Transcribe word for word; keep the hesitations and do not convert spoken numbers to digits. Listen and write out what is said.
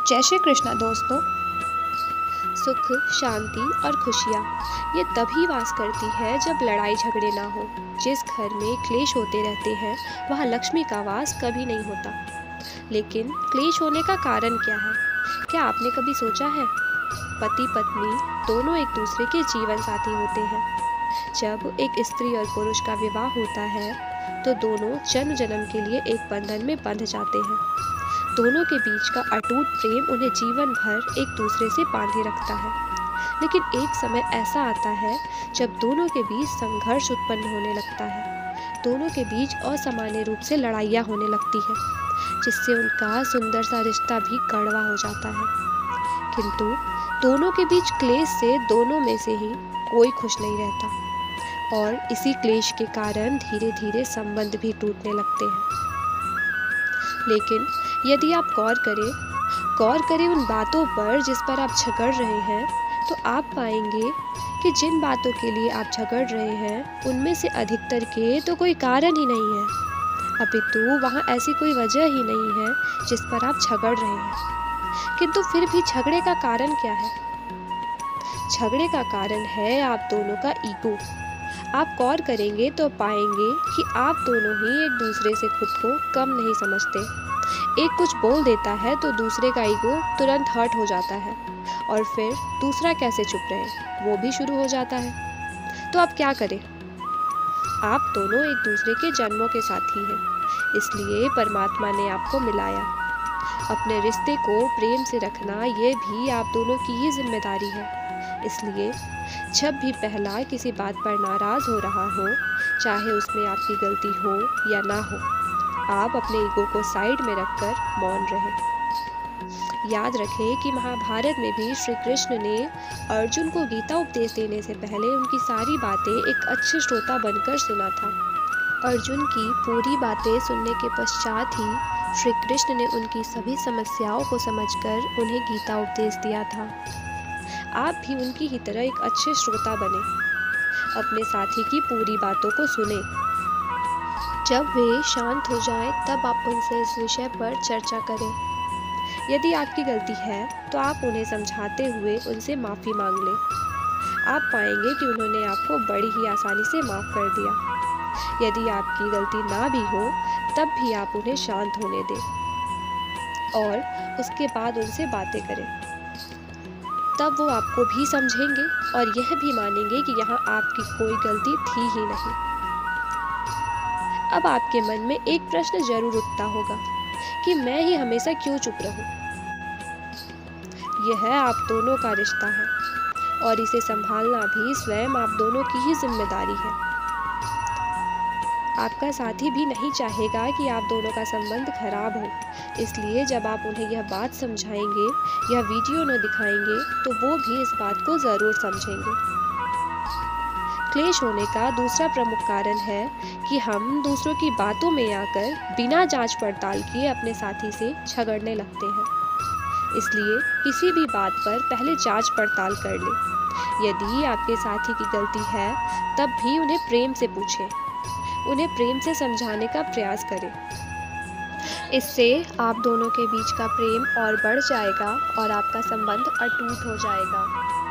जय श्री कृष्णा दोस्तों। सुख, शांति और खुशियाँ ये तभी वास करती है जब लड़ाई झगड़े ना हो। जिस घर में क्लेश होते रहते हैं वहाँ लक्ष्मी का वास कभी नहीं होता। लेकिन क्लेश होने का कारण क्या है? क्या आपने कभी सोचा है? पति पत्नी दोनों एक दूसरे के जीवन साथी होते हैं। जब एक स्त्री और पुरुष का विवाह होता है तो दोनों जन्म जन्म के लिए एक बंधन में बंध जाते हैं। दोनों के बीच का अटूट प्रेम उन्हें जीवन भर एक दूसरे से बांधे रखता है। लेकिन एक समय ऐसा आता है जब दोनों के बीच संघर्ष उत्पन्न होने लगता है। दोनों के बीच असामान्य रूप से लड़ाइयाँ होने लगती है, जिससे उनका सुंदर सा रिश्ता भी कड़वा हो जाता है। किंतु दोनों के बीच क्लेश से दोनों में से ही कोई खुश नहीं रहता और इसी क्लेश के कारण धीरे धीरे संबंध भी टूटने लगते हैं। लेकिन यदि आप गौर करें गौर करें उन बातों पर जिस पर आप झगड़ रहे हैं, तो आप पाएंगे कि जिन बातों के लिए आप झगड़ रहे हैं उनमें से अधिकतर के तो कोई कारण ही नहीं है, अपितु वहाँ ऐसी कोई वजह ही नहीं है जिस पर आप झगड़ रहे हैं। किंतु फिर भी झगड़े का कारण क्या है? झगड़े का कारण है आप दोनों का ईगो। आप गौर करेंगे तो पाएंगे कि आप दोनों ही एक दूसरे से खुद को कम नहीं समझते। एक कुछ बोल देता है तो दूसरे का ईगो तुरंत हर्ट हो जाता है और फिर दूसरा कैसे चुप रहे वो भी शुरू हो जाता है। तो आप क्या करें? आप दोनों एक दूसरे के जन्मों के साथी हैं, इसलिए परमात्मा ने आपको मिलाया। अपने रिश्ते को प्रेम से रखना ये भी आप दोनों की ही जिम्मेदारी है। इसलिए जब भी पहला किसी बात पर नाराज़ हो रहा हो, चाहे उसमें आपकी गलती हो या ना हो, आप अपने ईगो को साइड में रखकर मौन रहें। याद रखें कि महाभारत में भी श्री कृष्ण ने अर्जुन को गीता उपदेश देने से पहले उनकी सारी बातें एक अच्छे श्रोता बनकर सुना था। अर्जुन की पूरी बातें सुनने के पश्चात ही श्री कृष्ण ने उनकी सभी समस्याओं को समझकर उन्हें गीता उपदेश दिया था। आप भी उनकी ही तरह एक अच्छे श्रोता बने, अपने साथी की पूरी बातों को सुने। जब वे शांत हो जाएं, तब आप उनसे इस विषय पर चर्चा करें। यदि आपकी गलती है तो आप उन्हें समझाते हुए उनसे माफ़ी मांग लें। आप पाएंगे कि उन्होंने आपको बड़ी ही आसानी से माफ़ कर दिया। यदि आपकी गलती ना भी हो तब भी आप उन्हें शांत होने दें और उसके बाद उनसे बातें करें। तब वो आपको भी समझेंगे और यह भी मानेंगे कि यहाँ आपकी कोई गलती थी ही नहीं। अब आपके मन में एक प्रश्न जरूर उठता होगा कि मैं ही हमेशा क्यों चुप रहूं? यह आप दोनों का रिश्ता है और इसे संभालना भी स्वयं आप दोनों की ही जिम्मेदारी है। आपका साथी भी नहीं चाहेगा कि आप दोनों का संबंध खराब हो, इसलिए जब आप उन्हें यह बात समझाएंगे, यह वीडियो न दिखाएंगे, तो वो भी इस बात को ज़रूर समझेंगे। क्लेश होने का दूसरा प्रमुख कारण है कि हम दूसरों की बातों में आकर बिना जांच पड़ताल किए अपने साथी से झगड़ने लगते हैं। इसलिए किसी भी बात पर पहले जांच पड़ताल कर लें। यदि आपके साथी की गलती है तब भी उन्हें प्रेम से पूछें, उन्हें प्रेम से समझाने का प्रयास करें। इससे आप दोनों के बीच का प्रेम और बढ़ जाएगा और आपका संबंध अटूट हो जाएगा।